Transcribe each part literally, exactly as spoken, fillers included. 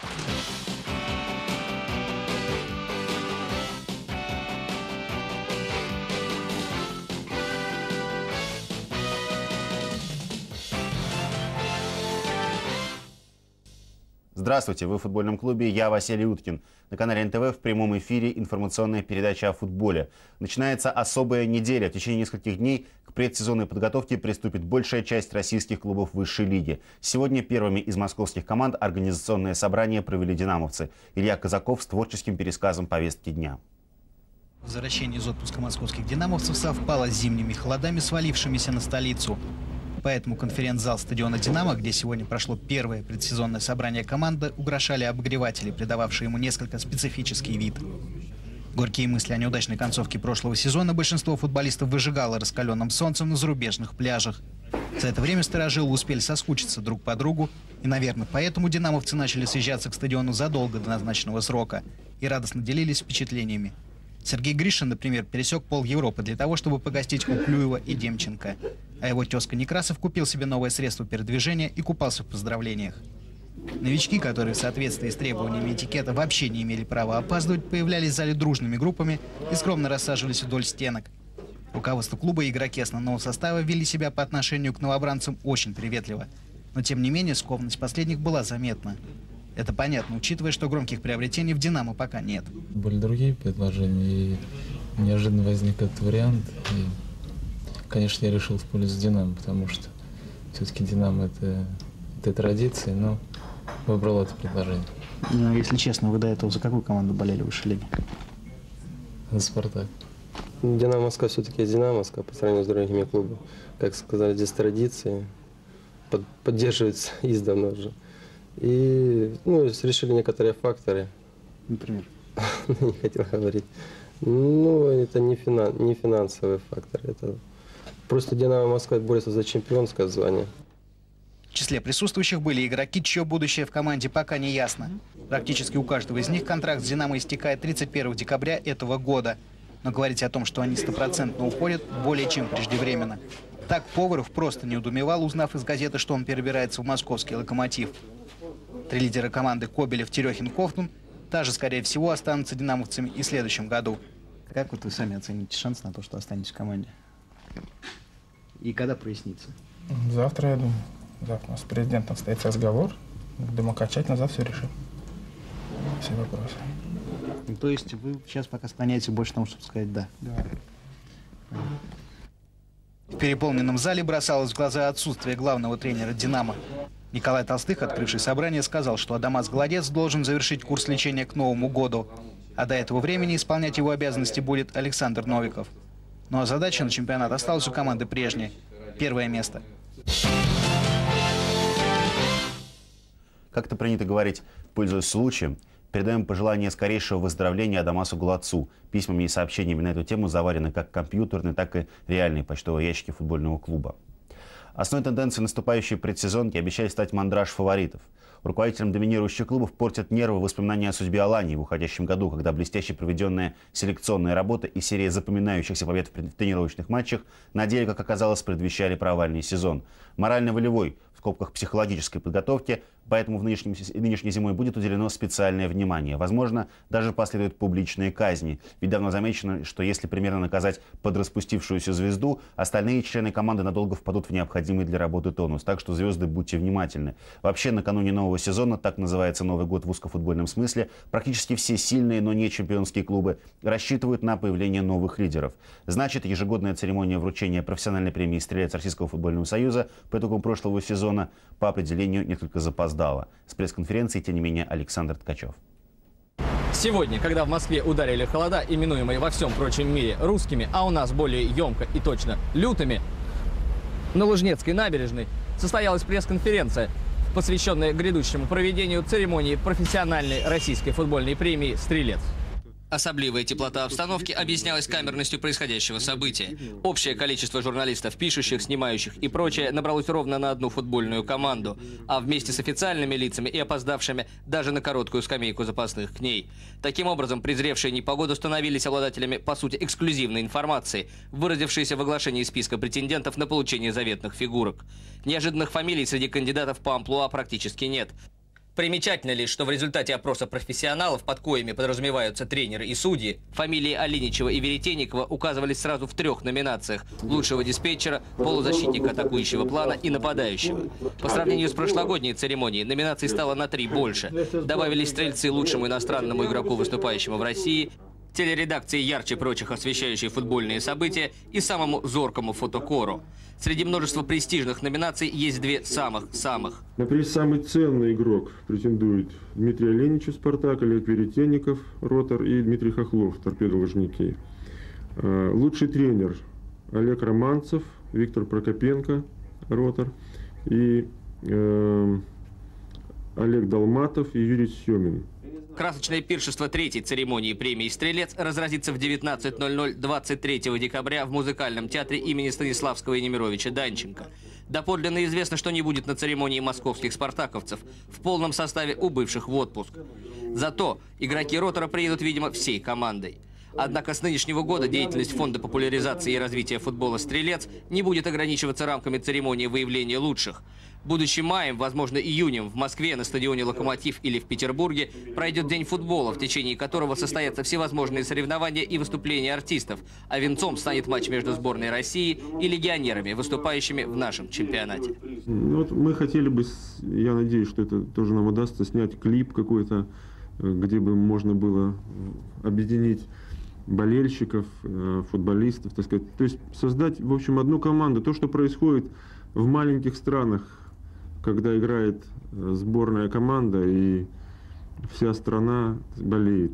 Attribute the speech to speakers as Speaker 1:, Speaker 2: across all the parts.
Speaker 1: Здравствуйте, вы в футбольном клубе, я Василий Уткин. На канале эн тэ вэ в прямом эфире информационная передача о футболе. Начинается особая неделя. В течение нескольких дней к предсезонной подготовке приступит большая часть российских клубов высшей лиги. Сегодня первыми из московских команд организационное собрание провели динамовцы. Илья Казаков с творческим пересказом повестки дня.
Speaker 2: Возвращение из отпуска московских динамовцев совпало с зимними холодами, свалившимися на столицу. Поэтому конференц-зал стадиона «Динамо», где сегодня прошло первое предсезонное собрание команды, украшали обогреватели, придававшие ему несколько специфический вид. Горькие мысли о неудачной концовке прошлого сезона большинство футболистов выжигало раскаленным солнцем на зарубежных пляжах. За это время старожилы успели соскучиться друг по другу, и, наверное, поэтому динамовцы начали съезжаться к стадиону задолго до назначенного срока и радостно делились впечатлениями. Сергей Гришин, например, пересек пол Европы для того, чтобы погостить у Клюева и Демченко. А его тезка Некрасов купил себе новое средство передвижения и купался в поздравлениях. Новички, которые в соответствии с требованиями этикета вообще не имели права опаздывать, появлялись в зале дружными группами и скромно рассаживались вдоль стенок. Руководство клуба и игроки основного состава вели себя по отношению к новобранцам очень приветливо. Но тем не менее скованность последних была заметна. Это понятно, учитывая, что громких приобретений в «Динамо» пока нет.
Speaker 3: Были другие предложения, и неожиданно возник этот вариант. И, конечно, я решил в пользу «Динамо», потому что все-таки «Динамо» это, — это традиция, но выбрал это предложение.
Speaker 2: Но, если честно, вы до этого за какую команду болели в высшей лиге?
Speaker 3: За «Спартак».
Speaker 4: «Динамо Москва» все-таки «Динамо Москва» по сравнению с другими клубами. Как сказали, здесь традиции под, поддерживаются издавна уже. И ну, решили некоторые факторы.
Speaker 2: Например?
Speaker 4: Не хотел говорить. Ну, это не, финан, не финансовый фактор. Это просто «Динамо Москва» борется за чемпионское звание.
Speaker 2: В числе присутствующих были игроки, чье будущее в команде пока не ясно. Практически у каждого из них контракт с «Динамо» истекает тридцать первого декабря этого года. Но говорить о том, что они стопроцентно уходят, более чем преждевременно. Так Поваров просто не удумевал, узнав из газеты, что он перебирается в московский «Локомотив». Три лидера команды — Кобелев, Терехин, Ковтун — также, скорее всего, останутся динамовцами и в следующем году. Как вот вы сами оцените шанс на то, что останетесь в команде? И когда прояснится?
Speaker 5: Завтра, я думаю. Завтра у нас с президентом состоится разговор. Думаю, окончательно завтра все решим. Все вопросы.
Speaker 2: Ну, то есть вы сейчас пока склоняетесь больше тому, чтобы сказать «да».
Speaker 5: Да.
Speaker 2: В переполненном зале бросалось в глаза отсутствие главного тренера «Динамо». Николай Толстых, открывший собрание, сказал, что Адамас Голодец должен завершить курс лечения к Новому году. А до этого времени исполнять его обязанности будет Александр Новиков. Ну а задача на чемпионат осталась у команды прежней. Первое место.
Speaker 1: Как-то принято говорить, пользуясь случаем, передаем пожелания скорейшего выздоровления Адамасу Голодцу. Письмами и сообщениями на эту тему заварены как компьютерные, так и реальные почтовые ящики футбольного клуба. Основной тенденцией наступающей предсезонки обещали стать мандраж фаворитов. Руководителям доминирующих клубов портят нервы воспоминания о судьбе Алании в уходящем году, когда блестяще проведенная селекционная работа и серия запоминающихся побед в тренировочных матчах на деле, как оказалось, предвещали провальный сезон. Морально-волевой, в скобках психологической подготовке, поэтому в нынешнем, нынешней зимой будет уделено специальное внимание. Возможно, даже последуют публичные казни. Ведь давно замечено, что если примерно наказать подраспустившуюся звезду, остальные члены команды надолго впадут в необходимый для работы тонус. Так что, звезды, будьте внимательны. Вообще, накануне нового сезона, так называется Новый год в узкофутбольном смысле, практически все сильные, но не чемпионские клубы рассчитывают на появление новых лидеров. Значит, ежегодная церемония вручения профессиональной премии «Стрелец» Российского футбольного союза по итогам прошлого сезона по определению несколько запоздала. С пресс-конференции, тем не менее, Александр Ткачев.
Speaker 6: Сегодня, когда в Москве ударили холода, именуемые во всем прочем мире русскими, а у нас более емко и точно лютыми, на Лужнецкой набережной состоялась пресс-конференция, посвященная грядущему проведению церемонии профессиональной российской футбольной премии «Стрелец». Особливая теплота обстановки объяснялась камерностью происходящего события. Общее количество журналистов, пишущих, снимающих и прочее набралось ровно на одну футбольную команду, а вместе с официальными лицами и опоздавшими даже на короткую скамейку запасных к ней. Таким образом, презревшие непогоду становились обладателями, по сути, эксклюзивной информации, выразившейся в оглашении списка претендентов на получение заветных фигурок. Неожиданных фамилий среди кандидатов по амплуа практически нет. Примечательно лишь, что в результате опроса профессионалов, под коими подразумеваются тренеры и судьи, фамилии Алиничева и Веретенникова указывались сразу в трех номинациях: лучшего диспетчера, полузащитника атакующего плана и нападающего. По сравнению с прошлогодней церемонией номинаций стало на три больше. Добавились стрельцы лучшему иностранному игроку, выступающему в России, телередакции ярче прочих, освещающие футбольные события, и самому зоркому фотокору. Среди множества престижных номинаций есть две самых-самых.
Speaker 7: На приз «Самый ценный игрок» претендует Дмитрий Аленичев, «Спартак», Олег Веретенников, «Ротор» и Дмитрий Хохлов, «Торпедо Лужники». Лучший тренер Олег Романцев, Виктор Прокопенко, «Ротор», и э, Олег Долматов и Юрий Семин.
Speaker 6: Красочное пиршество третьей церемонии премии «Стрелец» разразится в девятнадцать ноль ноль двадцать третьего декабря в музыкальном театре имени Станиславского и Немировича Данченко. Доподлинно известно, что не будет на церемонии московских спартаковцев в полном составе, убывших в отпуск. Зато игроки «Ротора» приедут, видимо, всей командой. Однако с нынешнего года деятельность Фонда популяризации и развития футбола «Стрелец» не будет ограничиваться рамками церемонии выявления лучших. Будущим маем, возможно, июнем, в Москве на стадионе «Локомотив» или в Петербурге пройдет День футбола, в течение которого состоятся всевозможные соревнования и выступления артистов, а венцом станет матч между сборной России и легионерами, выступающими в нашем чемпионате.
Speaker 7: Вот мы хотели бы, я надеюсь, что это тоже нам удастся, снять клип какой-то, где бы можно было объединить болельщиков, футболистов, так сказать. То есть создать, в общем, одну команду. То, что происходит в маленьких странах, когда играет сборная команда и вся страна болеет.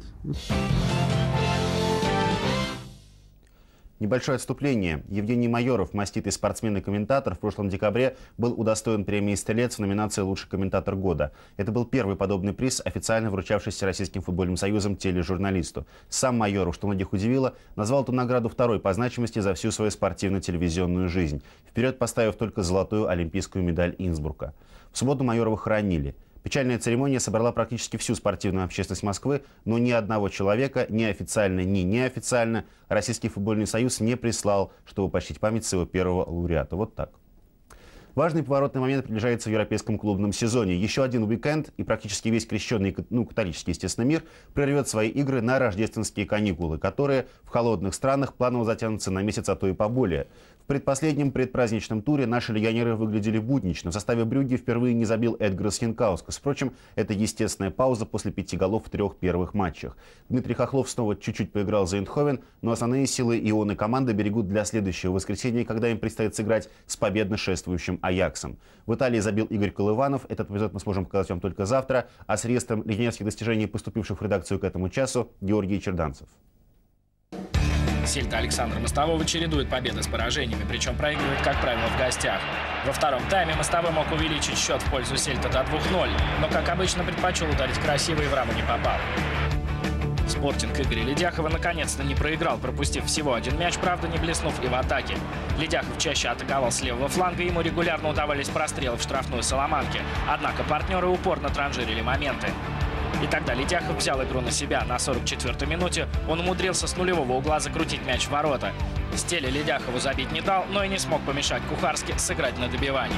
Speaker 1: Небольшое отступление. Евгений Майоров, маститый спортсмен и комментатор, в прошлом декабре был удостоен премии «Стрелец» в номинации «Лучший комментатор года». Это был первый подобный приз, официально вручавшийся Российским футбольным союзом тележурналисту. Сам Майоров, что многих удивило, назвал эту награду второй по значимости за всю свою спортивно-телевизионную жизнь, вперед поставив только золотую олимпийскую медаль Инсбрука. В субботу Майорова хоронили. Печальная церемония собрала практически всю спортивную общественность Москвы, но ни одного человека, ни официально, ни неофициально, Российский футбольный союз не прислал, чтобы почтить память своего первого лауреата. Вот так. Важный поворотный момент приближается в европейском клубном сезоне. Еще один уикенд, и практически весь крещенный, ну, католический, естественно, мир прервет свои игры на рождественские каникулы, которые в холодных странах планово затянутся на месяц, а то и поболее. В предпоследнем предпраздничном туре наши легионеры выглядели буднично. В составе Брюгге впервые не забил Эдгарас Хинкаускас. Впрочем, это естественная пауза после пяти голов в трех первых матчах. Дмитрий Хохлов снова чуть-чуть поиграл за Эйндховен, но основные силы и он, и команда берегут для следующего воскресенья, когда им предстоит сыграть с победно шествующим Аяксом. В Италии забил Игорь Колыванов. Этот эпизод мы сможем показать вам только завтра. А с реестром легионерских достижений, поступивших в редакцию к этому часу, Георгий Черданцев.
Speaker 8: Сельта Александра Мостового чередует победы с поражениями, причем проигрывает, как правило, в гостях. Во втором тайме Мостовой мог увеличить счет в пользу Сельта до двух ноль, но, как обычно, предпочел ударить красиво и в раму не попал. Спортинг Игоря Ледяхова наконец-то не проиграл, пропустив всего один мяч, правда, не блеснув и в атаке. Ледяхов чаще атаковал с левого фланга, ему регулярно удавались прострелы в штрафную Соломанки, однако партнеры упорно транжирили моменты. И тогда Ледяхов взял игру на себя. На сорок четвёртой минуте он умудрился с нулевого угла закрутить мяч в ворота. Стеле Ледяхову забить не дал, но и не смог помешать Кухарски сыграть на добивании.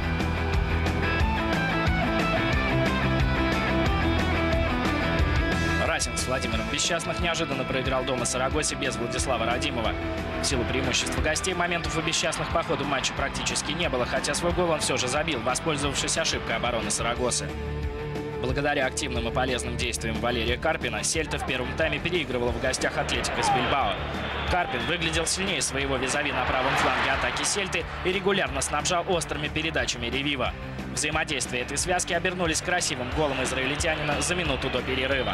Speaker 8: Расин с Владимиром Бесчастных неожиданно проиграл дома Сарагосе без Владислава Радимова. В силу преимущества гостей моментов у Бесчастных по ходу матча практически не было, хотя свой гол он все же забил, воспользовавшись ошибкой обороны Сарагосы. Благодаря активным и полезным действиям Валерия Карпина, Сельта в первом тайме переигрывала в гостях Атлетико из Бильбао. Карпин выглядел сильнее своего визави на правом фланге атаки Сельты и регулярно снабжал острыми передачами Ревива. Взаимодействие этой связки обернулись красивым голом израильтянина за минуту до перерыва.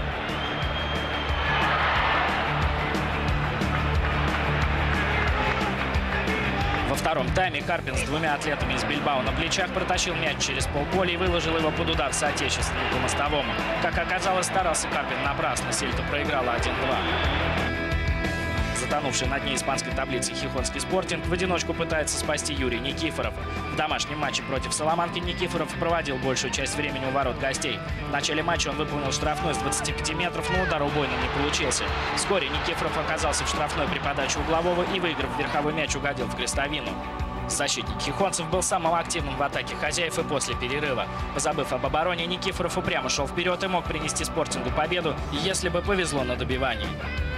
Speaker 8: Во втором тайме Карпин с двумя атлетами из Бильбао на плечах протащил мяч через полполя и выложил его под удар соотечественнику Мостовому. Как оказалось, старался Карпин напрасно, Сельта проиграла один-два. Затонувший на дне испанской таблицы Хихонский Спортинг в одиночку пытается спасти Юрий Никифоров. В домашнем матче против Соломанки Никифоров проводил большую часть времени у ворот гостей. В начале матча он выполнил штрафной с двадцати пяти метров, но удар убойным не получился. Вскоре Никифоров оказался в штрафной при подаче углового и, выиграв верховой мяч, угодил в крестовину. Защитник хихонцев был самым активным в атаке хозяев и после перерыва. Позабыв об обороне, Никифоров упрямо шел вперед и мог принести Спортингу победу, если бы повезло на добивании.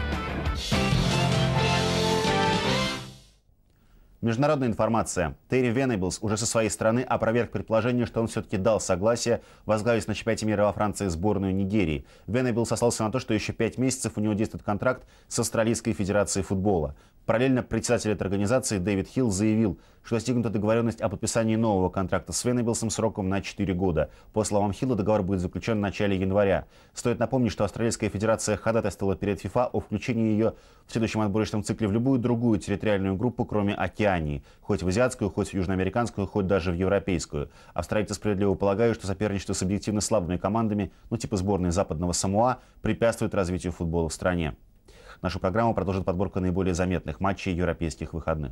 Speaker 1: Международная информация. Терри Венеблс уже со своей стороны опроверг предположение, что он все-таки дал согласие возглавить на чемпионате мира во Франции сборную Нигерии. Венеблс сослался на то, что еще пять месяцев у него действует контракт с Австралийской федерацией футбола. Параллельно председатель этой организации Дэвид Хилл заявил, что достигнута договоренность о подписании нового контракта с Венеблсом сроком на четыре года. По словам Хилла, договор будет заключен в начале января. Стоит напомнить, что Австралийская федерация ходатайствовала перед ФИФА о включении ее в следующем отборочном цикле в любую другую территориальную группу, кроме Океании. Хоть в азиатскую, хоть в южноамериканскую, хоть даже в европейскую. Австралийцы справедливо полагают, что соперничество с объективно слабыми командами, ну типа сборной западного Самоа, препятствует развитию футбола в стране. Нашу программу продолжит подборка наиболее заметных матчей европейских выходных.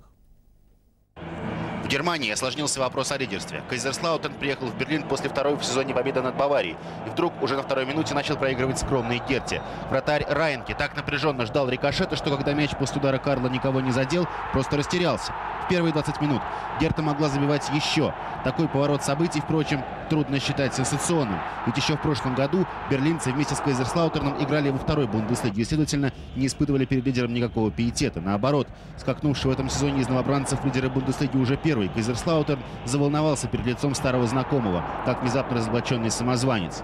Speaker 1: В Германии осложнился вопрос о лидерстве. Кайзерслаутерн приехал в Берлин после второй в сезоне победы над Баварией. И вдруг уже на второй минуте начал проигрывать скромный Герти. Вратарь Райнке так напряженно ждал рикошета, что когда мяч после удара Карла никого не задел, просто растерялся. В первые двадцать минут Герта могла забивать еще. Такой поворот событий, впрочем, трудно считать сенсационным. Ведь еще в прошлом году берлинцы вместе с Кайзерслаутерном играли во второй Бундеслиге и, следовательно, не испытывали перед лидером никакого пиетета. Наоборот, скакнувший в этом сезоне из новобранцев лидеры Бундеслиги уже первый, Кайзерслаутерн заволновался перед лицом старого знакомого, как внезапно разоблаченный самозванец.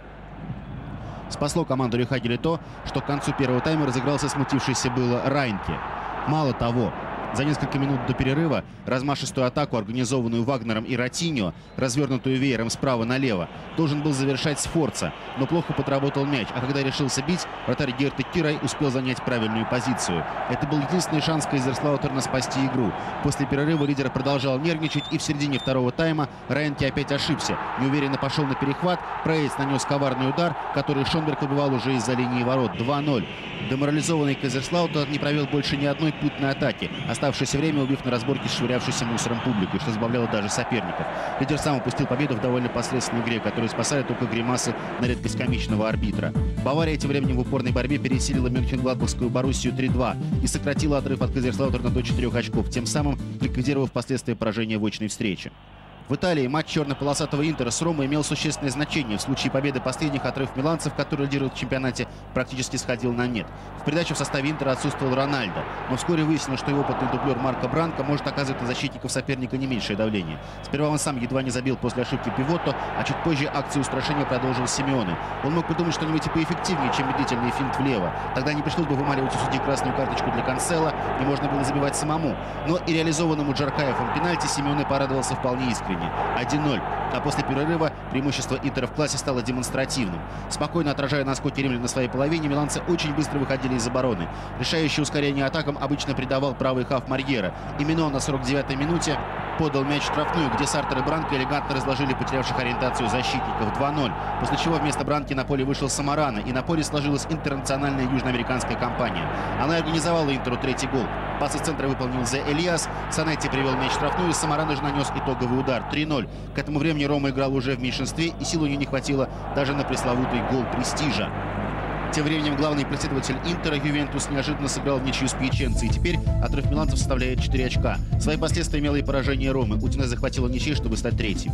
Speaker 1: Спасло команду Рюхагеля то, что к концу первого тайма разыгрался смутившийся было Райнке. Мало того, за несколько минут до перерыва размашистую атаку, организованную Вагнером и Ратиньо, развернутую веером справа налево, должен был завершать Сфорца, но плохо подработал мяч, а когда решился бить, вратарь Герты Кирай успел занять правильную позицию. Это был единственный шанс Кайзерслаутерна спасти игру. После перерыва лидер продолжал нервничать, и в середине второго тайма Райнке опять ошибся. Неуверенно пошел на перехват, Прейц нанес коварный удар, который Шонберг выбивал уже из-за линии ворот. два ноль. Деморализованный Кайзерслаутерн не провел больше ни одной путной атаки, оставшееся время убив на разборке с швырявшейся мусором публикой, что забавляло даже соперников. Лидер сам упустил победу в довольно посредственной игре, которую спасали только гримасы на редкость комичного арбитра. Бавария тем временем в упорной борьбе пересилила Мюнхен-Гладбахскую Боруссию три два и сократила отрыв от Кайзерслаутерна до четырех очков, тем самым ликвидировав последствия поражения в очной встрече. В Италии матч черно-полосатого Интера с Ромой имел существенное значение. В случае победы последних отрыв миланцев, которые лидируют в чемпионате, практически сходил на нет. В придачу в составе Интера отсутствовал Рональдо. Но вскоре выяснилось, что его опытный дублер Марко Бранко может оказывать на защитников соперника не меньшее давление. Сперва он сам едва не забил после ошибки Пивотто, а чуть позже акцию устрашения продолжил Симеоне. Он мог придумать что-нибудь и поэффективнее, чем медлительный финт влево. Тогда не пришлось бы вымаливать у судьи красную карточку для Канцело, и можно было забивать самому. Но и реализованному Джаркаевым пенальти Симеоне порадовался вполне искренне. один ноль. А после перерыва преимущество Интера в классе стало демонстративным. Спокойно отражая наскоки римлян на своей половине, миланцы очень быстро выходили из обороны. Решающее ускорение атакам обычно придавал правый хав Марьера. Именно он на сорок девятой минуте подал мяч в штрафную, где Сартер и Бранко элегантно разложили потерявших ориентацию защитников. два ноль. После чего вместо Бранки на поле вышел Самарано, и на поле сложилась интернациональная южноамериканская кампания. Она организовала Интеру третий гол. Пас из центра выполнил Зе Элиас. Санетти привел мяч в штрафную, и Самарано же нанес итоговый удар. три ноль. К этому времени Рома играл уже в меньшинстве, и сил у нее не хватило даже на пресловутый гол престижа. Тем временем главный преследователь Интера, Ювентус, неожиданно сыграл в ничью с Пьяченцей, и теперь отрыв миланцев составляет четыре очка. Свои последствия имело и поражение Ромы. Удинезе захватила ничьей, чтобы стать третьим.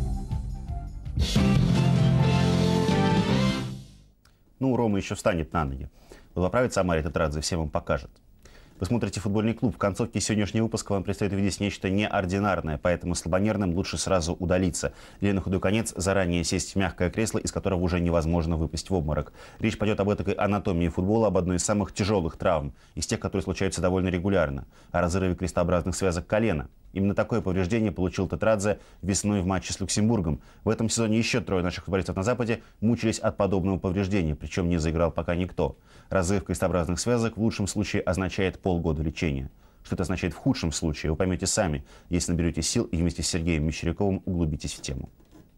Speaker 1: Ну, Рома еще встанет на ноги. Вот поправится Амари Тетрадзе, всем вам покажет. Вы смотрите «Футбольный клуб». В концовке сегодняшнего выпуска вам предстоит увидеть нечто неординарное, поэтому слабонервным лучше сразу удалиться. Или на худой конец заранее сесть в мягкое кресло, из которого уже невозможно выпасть в обморок. Речь пойдет об этой анатомии футбола, об одной из самых тяжелых травм, из тех, которые случаются довольно регулярно, о разрыве крестообразных связок колена. Именно такое повреждение получил Тетрадзе весной в матче с Люксембургом. В этом сезоне еще трое наших футболистов на Западе мучились от подобного повреждения, причем не заиграл пока никто. Разрыв крестообразных связок в лучшем случае означает полгода лечения. Что это означает в худшем случае, вы поймете сами, если наберете сил и вместе с Сергеем Мещеряковым углубитесь в тему.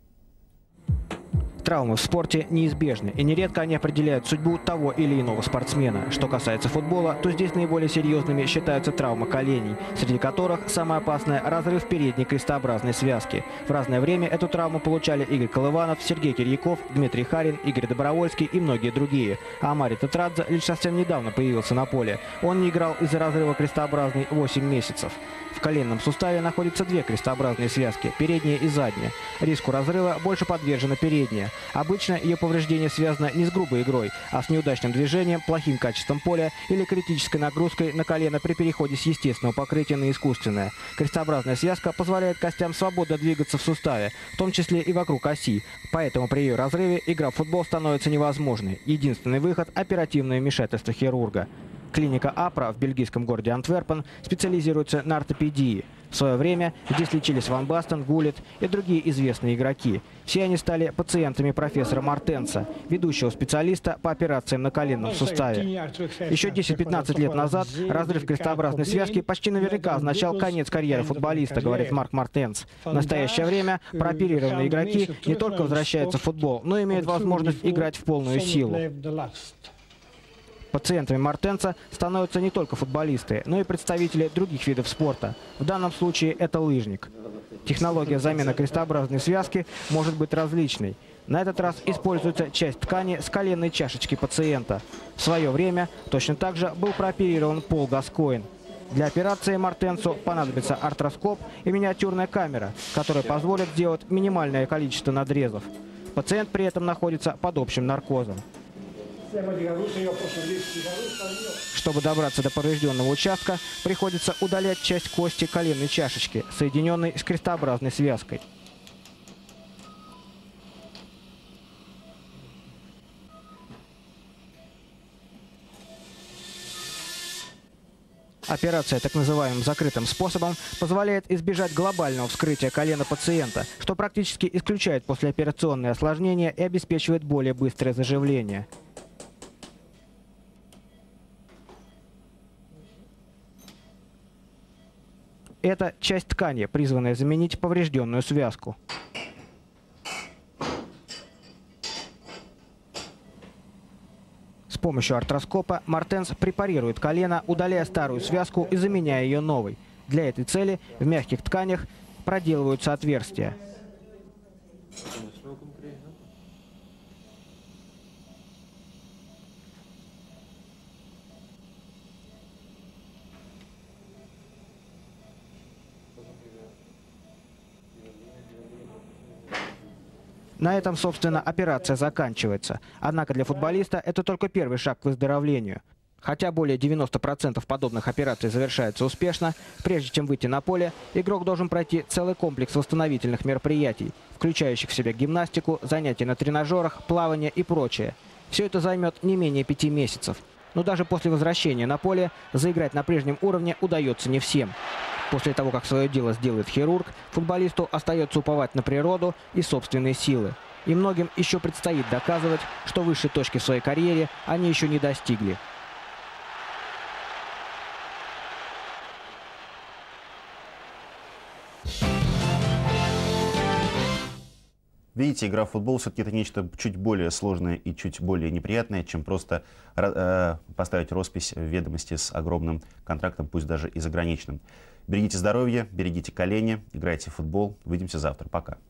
Speaker 9: Травмы в спорте неизбежны, и нередко они определяют судьбу того или иного спортсмена. Что касается футбола, то здесь наиболее серьезными считаются травмы коленей, среди которых самая опасная – разрыв передней крестообразной связки. В разное время эту травму получали Игорь Колыванов, Сергей Кирьяков, Дмитрий Харин, Игорь Добровольский и многие другие. А Амари Тетрадзе лишь совсем недавно появился на поле. Он не играл из-за разрыва крестообразной восемь месяцев. В коленном суставе находятся две крестообразные связки, передняя и задняя. Риску разрыва больше подвержена передняя. Обычно ее повреждение связано не с грубой игрой, а с неудачным движением, плохим качеством поля или критической нагрузкой на колено при переходе с естественного покрытия на искусственное. Крестообразная связка позволяет костям свободно двигаться в суставе, в том числе и вокруг оси. Поэтому при ее разрыве игра в футбол становится невозможной. Единственный выход – оперативное вмешательство хирурга. Клиника АПРА в бельгийском городе Антверпен специализируется на ортопедии. В свое время здесь лечились Ван Бастен, Гуллит и другие известные игроки. Все они стали пациентами профессора Мартенса, ведущего специалиста по операциям на коленном суставе. Еще десять-пятнадцать лет назад разрыв крестообразной связки почти наверняка означал конец карьеры футболиста, говорит Марк Мартенс. В настоящее время прооперированные игроки не только возвращаются в футбол, но и имеют возможность играть в полную силу. Пациентами Мартенса становятся не только футболисты, но и представители других видов спорта. В данном случае это лыжник. Технология замены крестообразной связки может быть различной. На этот раз используется часть ткани с коленной чашечки пациента. В свое время точно так же был прооперирован Пол Гаскоин. Для операции Мартенсу понадобится артроскоп и миниатюрная камера, которая позволит сделать минимальное количество надрезов. Пациент при этом находится под общим наркозом. Чтобы добраться до поврежденного участка, приходится удалять часть кости коленной чашечки, соединенной с крестообразной связкой. Операция так называемым закрытым способом позволяет избежать глобального вскрытия колена пациента, что практически исключает послеоперационные осложнения и обеспечивает более быстрое заживление. Это часть ткани, призванная заменить поврежденную связку. С помощью артроскопа Мартенс препарирует колено, удаляя старую связку и заменяя ее новой. Для этой цели в мягких тканях проделываются отверстия. На этом, собственно, операция заканчивается. Однако для футболиста это только первый шаг к выздоровлению. Хотя более девяноста процентов подобных операций завершается успешно, прежде чем выйти на поле, игрок должен пройти целый комплекс восстановительных мероприятий, включающих в себя гимнастику, занятия на тренажерах, плавание и прочее. Все это займет не менее пяти месяцев. Но даже после возвращения на поле заиграть на прежнем уровне удается не всем. После того, как свое дело сделает хирург, футболисту остается уповать на природу и собственные силы. И многим еще предстоит доказывать, что высшей точки в своей карьере они еще не достигли.
Speaker 1: Видите, игра в футбол все-таки это нечто чуть более сложное и чуть более неприятное, чем просто э, поставить роспись в ведомости с огромным контрактом, пусть даже и заграничным. Берегите здоровье, берегите колени, играйте в футбол. Увидимся завтра. Пока.